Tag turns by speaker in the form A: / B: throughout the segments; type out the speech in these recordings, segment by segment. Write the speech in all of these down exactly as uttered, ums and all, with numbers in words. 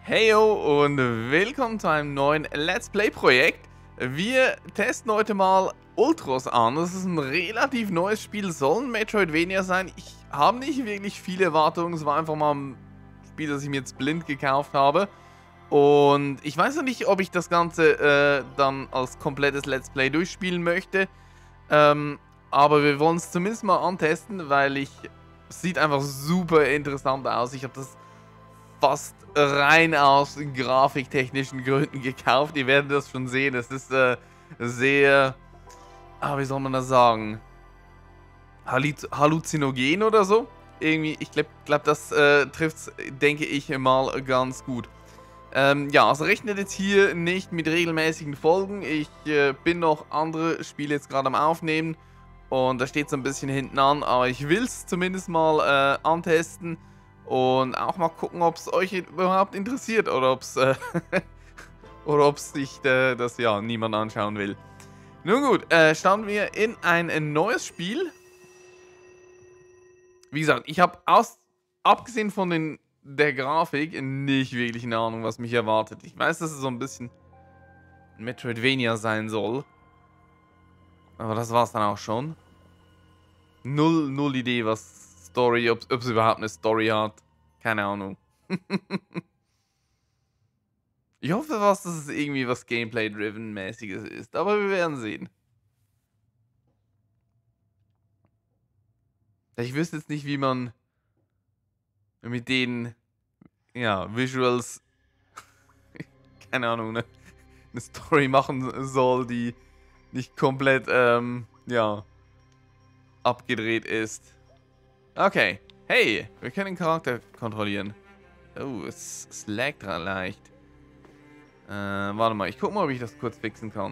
A: Heyo und willkommen zu einem neuen Let's Play Projekt. Wir testen heute mal Ultros an. Das ist ein relativ neues Spiel, soll ein Metroidvania sein. Ich habe nicht wirklich viele Erwartungen, es war einfach mal ein Spiel, das ich mir jetzt blind gekauft habe. Und ich weiß noch nicht, ob ich das Ganze äh, dann als komplettes Let's Play durchspielen möchte. Ähm, aber wir wollen es zumindest mal antesten, weil ich... Es sieht einfach super interessant aus. Ich habe das fast rein aus grafiktechnischen Gründen gekauft. Ihr werdet das schon sehen. Es ist äh, sehr... Ah, wie soll man das sagen? Halluzinogen oder so. Irgendwie, ich glaube, glaub, das äh, trifft, denke ich, mal ganz gut. Ähm, ja, also rechnet jetzt hier nicht mit regelmäßigen Folgen. Ich äh, bin noch andere Spiele jetzt gerade am Aufnehmen. Und da steht so ein bisschen hinten an. Aber ich will es zumindest mal äh, antesten. Und auch mal gucken, ob es euch überhaupt interessiert. Oder ob es äh, oder ob es sich äh, das ja niemand anschauen will. Nun gut, äh, starten wir in ein, ein neues Spiel. Wie gesagt, ich habe aus abgesehen von den, der Grafik nicht wirklich eine Ahnung, was mich erwartet. Ich weiß, dass es so ein bisschen Metroidvania sein soll. Aber das war es dann auch schon. Null, null Idee, was Story, ob es überhaupt eine Story hat. Keine Ahnung. Ich hoffe was, dass es irgendwie was Gameplay-driven-mäßiges ist. Aber wir werden sehen. Ich wüsste jetzt nicht, wie man mit den ja, Visuals keine Ahnung, ne, eine Story machen soll, die nicht komplett, ähm, ja, abgedreht ist. Okay. Hey, wir können den Charakter kontrollieren. Oh, es, es laggt dran leicht. Äh, warte mal, ich guck mal, ob ich das kurz fixen kann.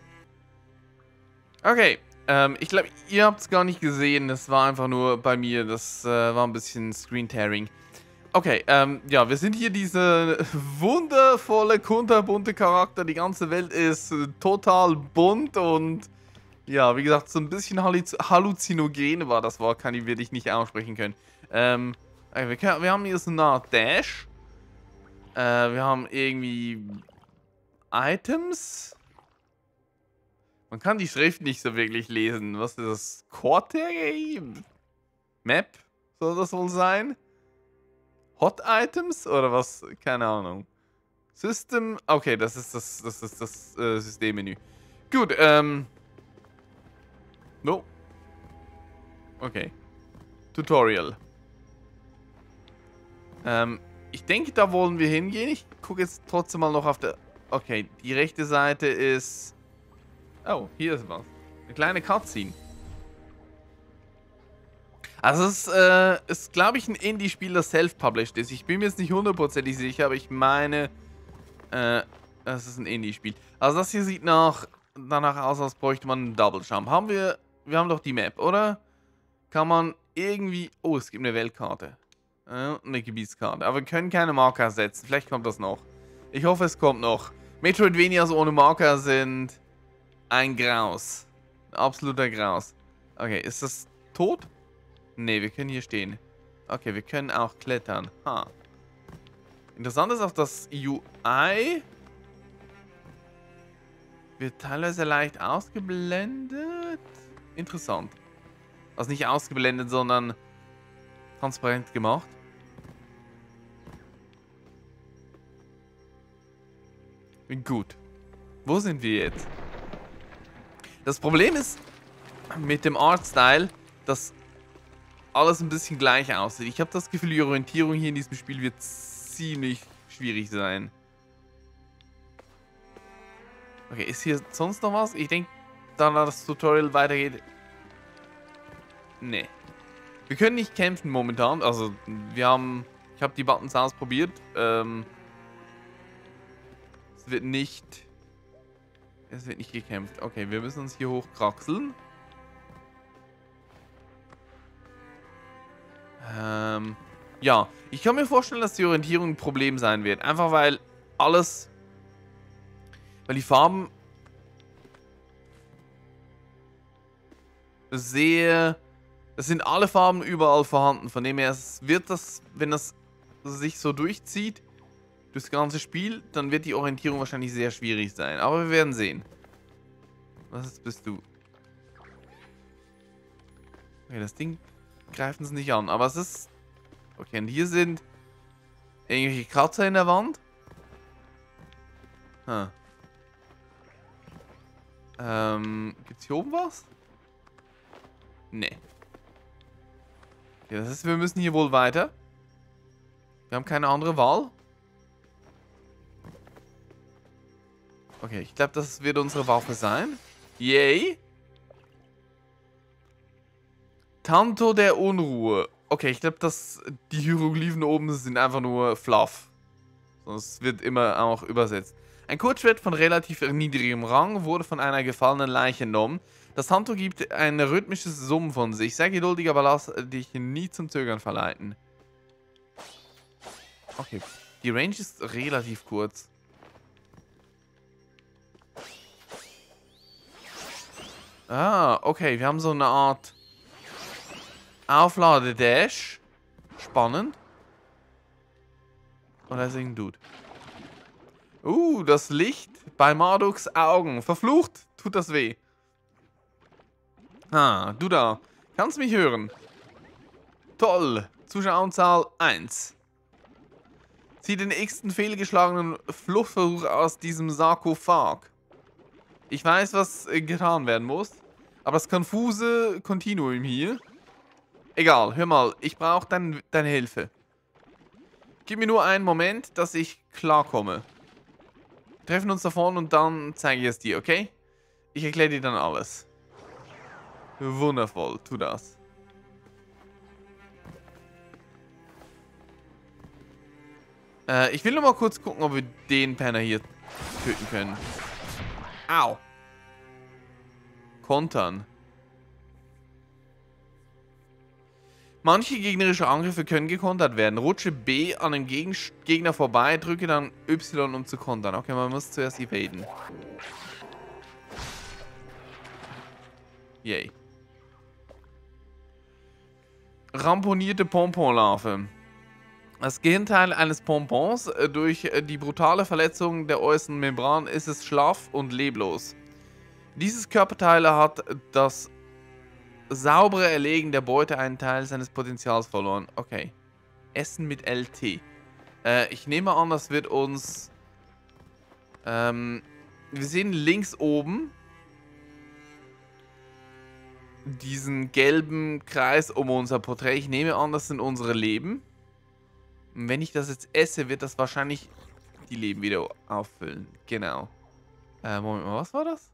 A: Okay, ähm, ich glaube, ihr habt es gar nicht gesehen. Das war einfach nur bei mir. Das äh, war ein bisschen Screen-Tearing. Okay, ähm, ja, wir sind hier diese wundervolle, kunterbunte Charakter. Die ganze Welt ist äh, total bunt und ja, wie gesagt, so ein bisschen halluzinogen war das Wort, kann ich wirklich nicht aussprechen können. Ähm, wir, können, wir haben hier so eine Art Dash. Äh, wir haben irgendwie Items. Man kann die Schrift nicht so wirklich lesen. Was ist das? Quarter? Map? Soll das wohl sein? Hot Items oder was? Keine Ahnung. System. Okay, das ist das, das, ist das äh, Systemmenü. Gut, ähm. No. Okay. Tutorial. Ähm, ich denke, da wollen wir hingehen. Ich gucke jetzt trotzdem mal noch auf der... Okay, die rechte Seite ist... Oh, hier ist was. Eine kleine Cutscene. Also es ist, äh, ist glaube ich, ein Indie-Spiel, das self-published ist. Ich bin mir jetzt nicht hundertprozentig sicher, aber ich meine, äh, das ist ein Indie-Spiel. Also das hier sieht nach, danach aus, als bräuchte man einen Double Jump. Haben wir, wir haben doch die Map, oder? Kann man irgendwie, oh, es gibt eine Weltkarte. Äh, eine Gebietskarte. Aber wir können keine Marker setzen. Vielleicht kommt das noch. Ich hoffe, es kommt noch. Metroidvanias ohne Marker sind ein Graus. Ein absoluter Graus. Okay, ist das tot? Ne, wir können hier stehen. Okay, wir können auch klettern. Ha. Interessant ist auch, das U I wird teilweise leicht ausgeblendet. Interessant. Also nicht ausgeblendet, sondern transparent gemacht. Gut. Wo sind wir jetzt? Das Problem ist mit dem Artstyle, dass alles ein bisschen gleich aussieht. Ich habe das Gefühl, die Orientierung hier in diesem Spiel wird ziemlich schwierig sein. Okay, ist hier sonst noch was? Ich denke, da das Tutorial weitergeht... Nee. Wir können nicht kämpfen momentan. Also, wir haben... Ich habe die Buttons ausprobiert. Ähm... Es wird nicht... Es wird nicht gekämpft. Okay, wir müssen uns hier hochkraxeln. Ähm, ja, ich kann mir vorstellen, dass die Orientierung ein Problem sein wird. Einfach weil alles, weil die Farben sehr, es sind alle Farben überall vorhanden. Von dem her wird das, wenn das sich so durchzieht, durchs ganze Spiel, dann wird die Orientierung wahrscheinlich sehr schwierig sein. Aber wir werden sehen. Was bist du? Okay, das Ding greifen sie nicht an. Aber es ist... Okay, und hier sind irgendwelche Kratzer in der Wand. Hm. Ähm, gibt's hier oben was? Nee. Okay, das heißt, wir müssen hier wohl weiter. Wir haben keine andere Wahl. Okay, ich glaube, das wird unsere Waffe sein. Yay. Tanto der Unruhe. Okay, ich glaube, dass die Hieroglyphen oben sind einfach nur Fluff. Sonst wird immer auch übersetzt. Ein Kurzschwert von relativ niedrigem Rang wurde von einer gefallenen Leiche entnommen. Das Tanto gibt ein rhythmisches Summen von sich. Sei geduldig, aber lass dich nie zum Zögern verleiten. Okay, die Range ist relativ kurz. Ah, okay, wir haben so eine Art Auflade-Dash. Spannend. Und da ist irgendein Dude. Uh, das Licht bei Marduks Augen. Verflucht, tut das weh. Ah, du da. Kannst mich hören? Toll. Zuschauerzahl eins. Zieh den nächsten fehlgeschlagenen Fluchtversuch aus diesem Sarkophag. Ich weiß, was äh, getan werden muss. Aber das konfuse Kontinuum hier. Egal, hör mal. Ich brauche dein, deine Hilfe. Gib mir nur einen Moment, dass ich klarkomme. Wir treffen uns da vorne und dann zeige ich es dir, okay? Ich erkläre dir dann alles. Wundervoll, tu das. Äh, ich will nur mal kurz gucken, ob wir den Penner hier töten können. Au. Kontern. Manche gegnerische Angriffe können gekontert werden. Rutsche B an dem Gegen Gegner vorbei, drücke dann Y, um zu kontern. Okay, man muss zuerst evaden. Yay. Ramponierte Pomponlarve. Das Gehirnteil eines Pompons. Durch die brutale Verletzung der äußeren Membran ist es schlaff und leblos. Dieses Körperteil hat das saubere Erlegen der Beute einen Teil seines Potenzials verloren. Okay. Essen mit L T. Äh, ich nehme an, das wird uns... Ähm, wir sehen links oben diesen gelben Kreis um unser Porträt. Ich nehme an, das sind unsere Leben. Und wenn ich das jetzt esse, wird das wahrscheinlich die Leben wieder auffüllen. Genau. Äh, Moment mal, was war das?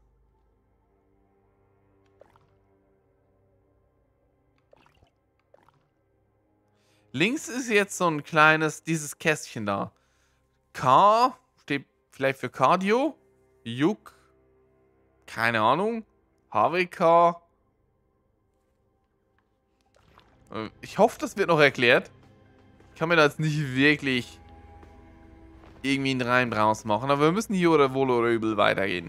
A: Links ist jetzt so ein kleines, dieses Kästchen da. K steht vielleicht für Cardio. Juk. Keine Ahnung. H W K. Ich hoffe, das wird noch erklärt. Ich kann mir da jetzt nicht wirklich irgendwie einen Reim draus machen. Aber wir müssen hier oder wohl oder übel weitergehen.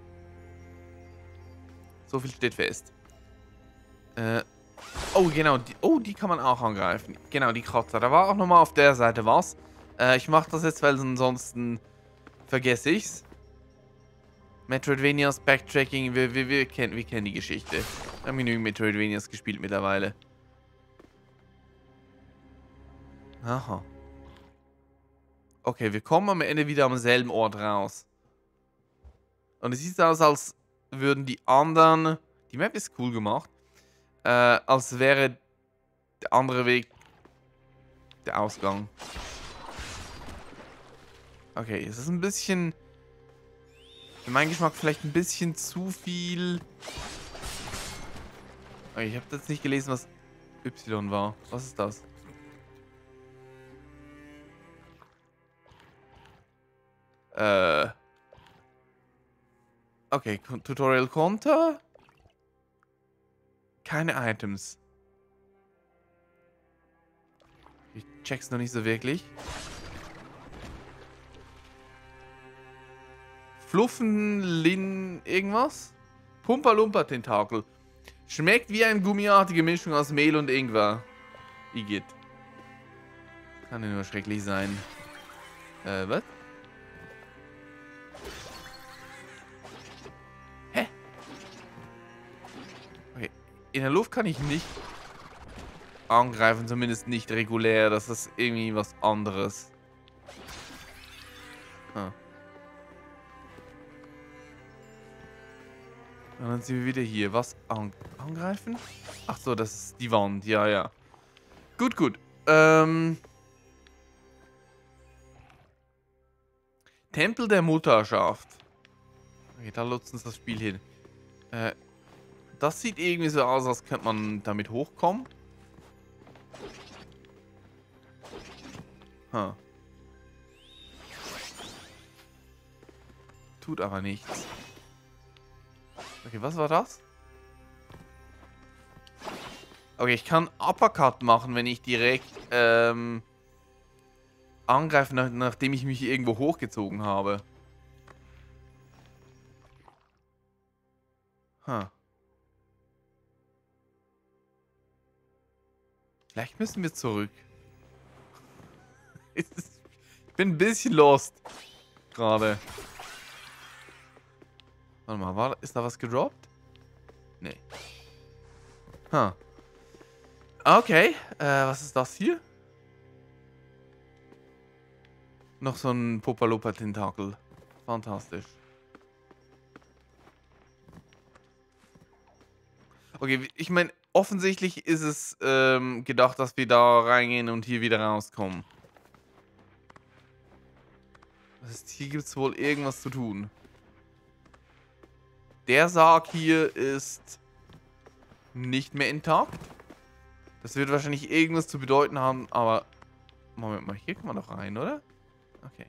A: So viel steht fest. Äh... Oh, genau. Die, oh, die kann man auch angreifen. Genau, die Kratzer. Da war auch nochmal auf der Seite was. Äh, ich mache das jetzt, weil ansonsten vergesse ich's. Metroidvanias, Backtracking. Wir, wir, wir, kennen, wir kennen die Geschichte. Wir haben genügend Metroidvanias gespielt mittlerweile. Aha. Okay, wir kommen am Ende wieder am selben Ort raus. Und es sieht aus, als würden die anderen... Die Map ist cool gemacht. Äh, als wäre der andere Weg der Ausgang. Okay, es ist ein bisschen... Für meinen Geschmack vielleicht ein bisschen zu viel... Okay, ich habe jetzt nicht gelesen, was Y war. Was ist das? Äh... Okay, Tutorial Konter... Keine Items. Ich check's noch nicht so wirklich. Fluffen, Lin, irgendwas? Pumpa-Lumpa-Tentakel. Schmeckt wie eine gummiartige Mischung aus Mehl und Ingwer. Igitt. Kann ja nur schrecklich sein. Äh, was? Hä? Okay. In der Luft kann ich nicht angreifen, zumindest nicht regulär. Das ist irgendwie was anderes. Ah. Und dann sind wir wieder hier. Was? An angreifen? Ach so, das ist die Wand. Ja, ja. Gut, gut. Ähm... Tempel der Mutterschaft. Okay, da nutzt uns das Spiel hin. Äh, das sieht irgendwie so aus, als könnte man damit hochkommen. Huh. Tut aber nichts. Okay, was war das? Okay, ich kann Uppercut machen, wenn ich direkt ähm, angreife, nach, nachdem ich mich irgendwo hochgezogen habe. Huh. Vielleicht müssen wir zurück. Ich bin ein bisschen lost. Gerade. Warte mal, war, ist da was gedroppt? Nee. Huh. Okay, äh, was ist das hier? Noch so ein Popalopa-Tentakel. Fantastisch. Okay, ich meine, offensichtlich ist es ähm, gedacht, dass wir da reingehen und hier wieder rauskommen. Das heißt, hier gibt es wohl irgendwas zu tun. Der Sarg hier ist nicht mehr intakt. Das wird wahrscheinlich irgendwas zu bedeuten haben, aber... Moment mal, hier kann man doch rein, oder? Okay.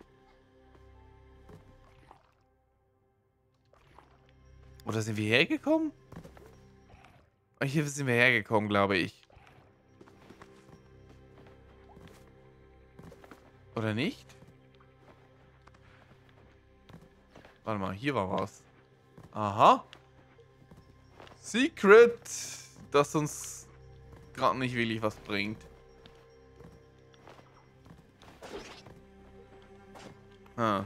A: Oder sind wir hergekommen? Oh, hier sind wir hergekommen, glaube ich. Oder nicht? Warte mal, hier war was. Aha. Secret, das uns gerade nicht wirklich was bringt. Ah.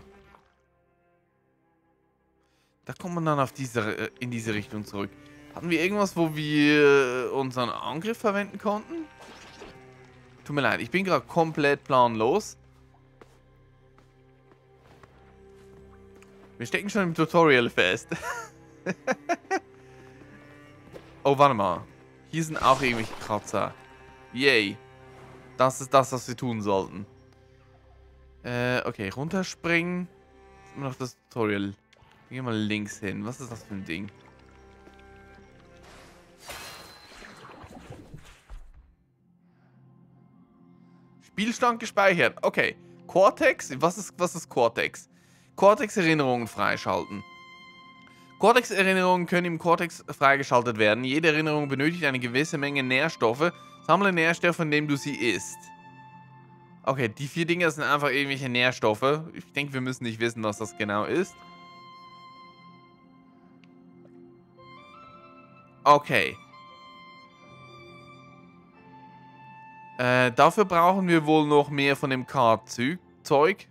A: Da kommt man dann auf diese, in diese Richtung zurück. Hatten wir irgendwas, wo wir unseren Angriff verwenden konnten? Tut mir leid, ich bin gerade komplett planlos. Wir stecken schon im Tutorial fest. Oh, warte mal. Hier sind auch irgendwelche Kratzer. Yay. Das ist das, was wir tun sollten. Äh, okay, runterspringen. Das ist immer noch das Tutorial. Gehen wir mal links hin. Was ist das für ein Ding? Spielstand gespeichert. Okay. Cortex. Was ist, was ist Cortex? Cortex-Erinnerungen freischalten. Cortex-Erinnerungen können im Cortex freigeschaltet werden. Jede Erinnerung benötigt eine gewisse Menge Nährstoffe. Sammle Nährstoffe, indem du sie isst. Okay, die vier Dinge sind einfach irgendwelche Nährstoffe. Ich denke, wir müssen nicht wissen, was das genau ist. Okay. Äh, dafür brauchen wir wohl noch mehr von dem K-Zeug.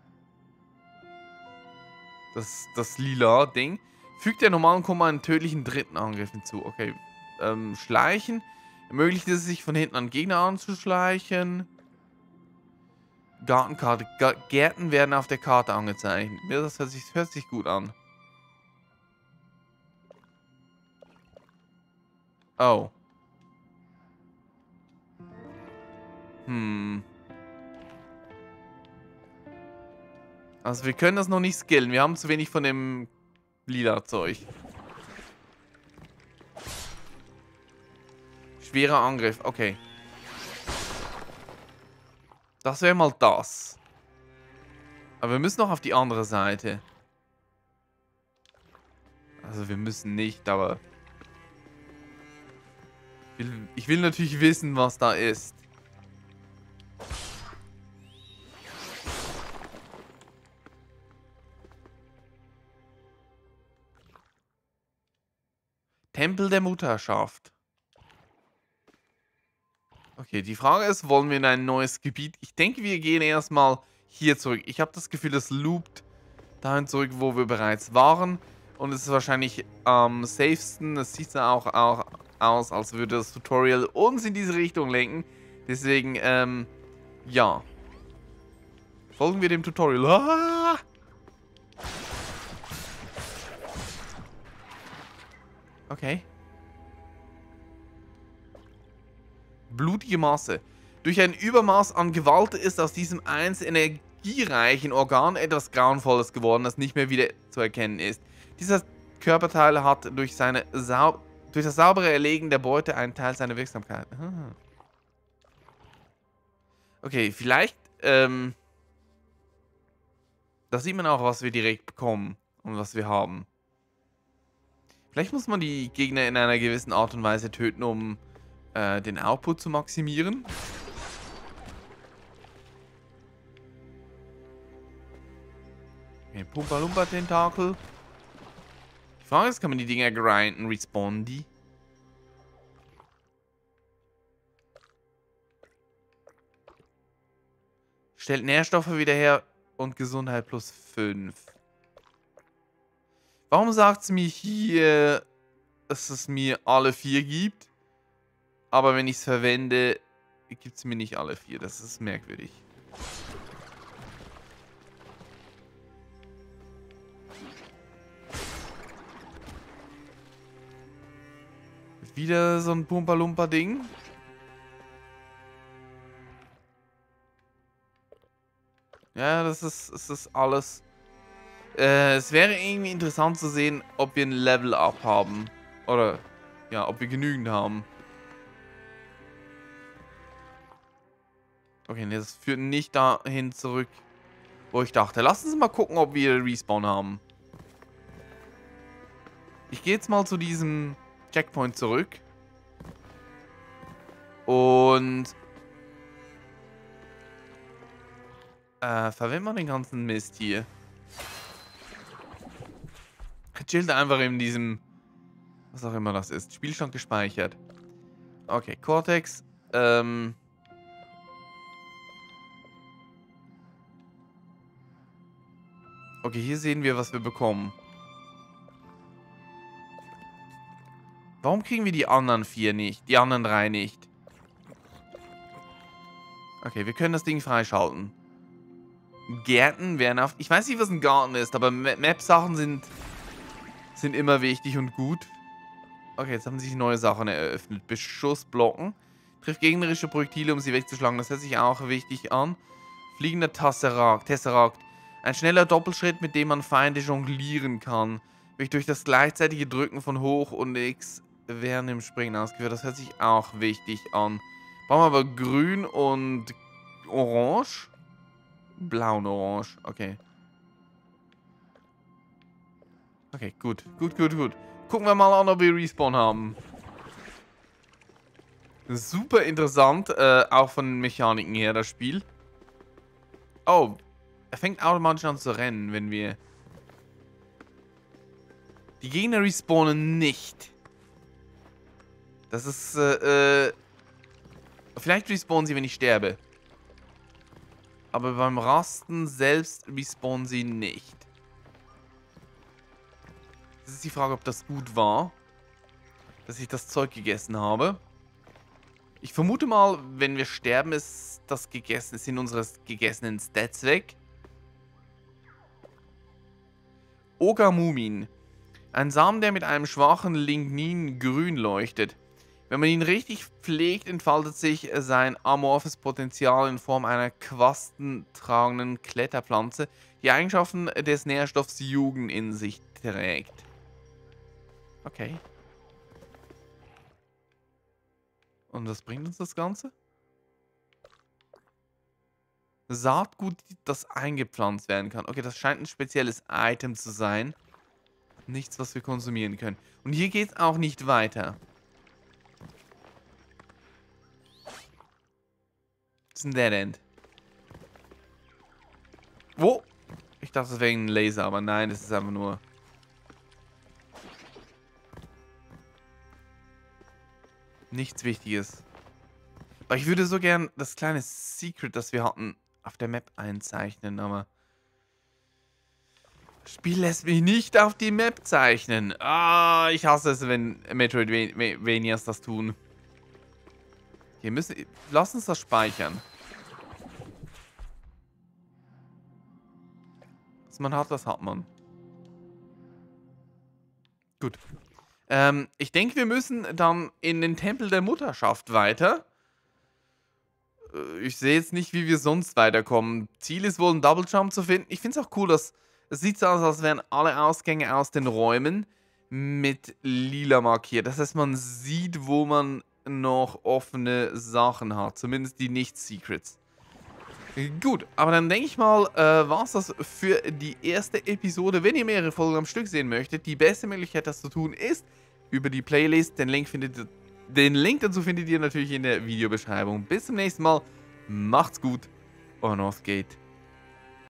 A: Das, das lila Ding. Fügt der normalen Komma einen tödlichen dritten Angriff hinzu. Okay. Ähm, schleichen. Ermöglicht es sich von hinten an Gegner anzuschleichen. Gartenkarte. Ga Gärten werden auf der Karte angezeichnet. Das hört sich, hört sich gut an. Oh. Hm. Also wir können das noch nicht skillen. Wir haben zu wenig von dem lila Zeug. Schwerer Angriff. Okay. Das wäre mal das. Aber wir müssen noch auf die andere Seite. Also wir müssen nicht, aber... Ich will, ich will natürlich wissen, was da ist. Tempel der Mutterschaft. Okay, die Frage ist, wollen wir in ein neues Gebiet? Ich denke, wir gehen erstmal hier zurück. Ich habe das Gefühl, das loopt dahin zurück, wo wir bereits waren. Und es ist wahrscheinlich am safesten. Es sieht ja auch, auch aus, als würde das Tutorial uns in diese Richtung lenken. Deswegen, ähm, ja. Folgen wir dem Tutorial. Ah! Okay. Blutige Masse. Durch ein Übermaß an Gewalt ist aus diesem einst energiereichen Organ etwas Grauenvolles geworden, das nicht mehr wieder zu erkennen ist. Dieser Körperteil hat durch, seine Sau durch das saubere Erlegen der Beute einen Teil seiner Wirksamkeit. Ah. Okay, vielleicht, ähm... da sieht man auch, was wir direkt bekommen und was wir haben. Vielleicht muss man die Gegner in einer gewissen Art und Weise töten, um äh, den Output zu maximieren. Okay, Pumpa-Lumpa-Tentakel. Die Frage ist, kann man die Dinger grinden? Respawnen die? Stellt Nährstoffe wieder her und Gesundheit plus fünf. Warum sagt es mir hier, dass es mir alle vier gibt? Aber wenn ich es verwende, gibt es mir nicht alle vier. Das ist merkwürdig. Wieder so ein Pumpa-Lumpa-Ding. Ja, das ist, das ist alles. Äh, es wäre irgendwie interessant zu sehen, ob wir ein Level-Up haben. Oder, ja, ob wir genügend haben. Okay, nee, das führt nicht dahin zurück, wo ich dachte. Lass uns mal gucken, ob wir Respawn haben. Ich gehe jetzt mal zu diesem Checkpoint zurück. Und äh, verwenden wir den ganzen Mist hier. Chillt einfach in diesem, was auch immer das ist, Spielstand gespeichert. Okay, Cortex. Ähm... Okay, hier sehen wir, was wir bekommen. Warum kriegen wir die anderen vier nicht? Die anderen drei nicht? Okay, wir können das Ding freischalten. Gärten wären auf... Ich weiß nicht, was ein Garten ist, aber Map-Sachen sind, sind immer wichtig und gut. Okay, jetzt haben sich neue Sachen eröffnet. Beschussblocken. Trifft gegnerische Projektile, um sie wegzuschlagen. Das hört sich auch wichtig an. Fliegender Tesseract. Tesseract. Ein schneller Doppelschritt, mit dem man Feinde jonglieren kann. Wird durch das gleichzeitige Drücken von Hoch und X während dem Springen ausgeführt. Das hört sich auch wichtig an. Brauchen wir aber grün und orange. Blau und orange. Okay. Okay, gut. Gut, gut, gut. Gucken wir mal an, ob wir Respawn haben. Super interessant. Äh, auch von den Mechaniken her, das Spiel. Oh. Er fängt automatisch an zu rennen, wenn wir... Die Gegner respawnen nicht. Das ist, äh, äh... Vielleicht respawnen sie, wenn ich sterbe. Aber beim Rasten selbst respawnen sie nicht. Das ist die Frage, ob das gut war. Dass ich das Zeug gegessen habe. Ich vermute mal, wenn wir sterben, ist das gegessen, sind unsere gegessenen Stats weg. Ogamumin. Ein Samen, der mit einem schwachen Lignin grün leuchtet. Wenn man ihn richtig pflegt, entfaltet sich sein amorphes Potenzial in Form einer quastentragenden Kletterpflanze, die Eigenschaften des Nährstoffs Jugend in sich trägt. Okay. Und was bringt uns das Ganze? Saatgut, das eingepflanzt werden kann. Okay, das scheint ein spezielles Item zu sein. Nichts, was wir konsumieren können. Und hier geht es auch nicht weiter. Das ist ein Dead End. Wo? Ich dachte, das wäre ein Laser, aber nein, das ist einfach nur... Nichts Wichtiges. Aber ich würde so gern das kleine Secret, das wir hatten, auf der Map einzeichnen, aber... Das Spiel lässt mich nicht auf die Map zeichnen. Ah, ich hasse es, wenn Metroidvanias das tun. Hier müssen... Lass uns das speichern. Was man hat, das hat man. Gut. Ähm, ich denke, wir müssen dann in den Tempel der Mutterschaft weiter. Äh, Ich sehe jetzt nicht, wie wir sonst weiterkommen. Ziel ist wohl, einen Double Jump zu finden. Ich finde es auch cool, dass... Es sieht so aus, als wären alle Ausgänge aus den Räumen mit lila markiert. Das heißt, man sieht, wo man noch offene Sachen hat. Zumindest die Nicht-Secrets. Gut, aber dann denke ich mal, äh, war es das für die erste Episode. Wenn ihr mehrere Folgen am Stück sehen möchtet, die beste Möglichkeit, das zu tun, ist über die Playlist. Den Link, findet, den Link dazu findet ihr natürlich in der Videobeschreibung. Bis zum nächsten Mal. Macht's gut. Euer Northgate.